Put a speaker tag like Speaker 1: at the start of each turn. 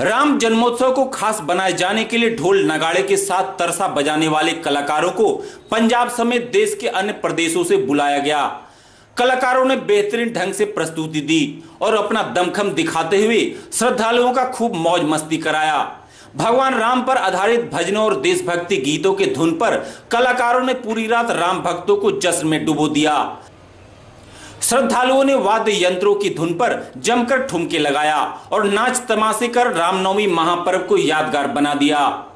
Speaker 1: राम जन्मोत्सव को खास बनाए जाने के लिए ढोल नगाड़े के साथ तरसा बजाने वाले कलाकारों को पंजाब समेत देश के अन्य प्रदेशों से बुलाया गया। कलाकारों ने बेहतरीन ढंग से प्रस्तुति दी और अपना दमखम दिखाते हुए श्रद्धालुओं का खूब मौज मस्ती कराया। भगवान राम पर आधारित भजनों और देशभक्ति गीतों के धुन पर कलाकारों ने पूरी रात राम भक्तों को जश्न में डुबो दिया। श्रद्धालुओं ने वाद्य यंत्रों की धुन पर जमकर ठुमके लगाया और नाच तमाशे कर रामनवमी महापर्व को यादगार बना दिया।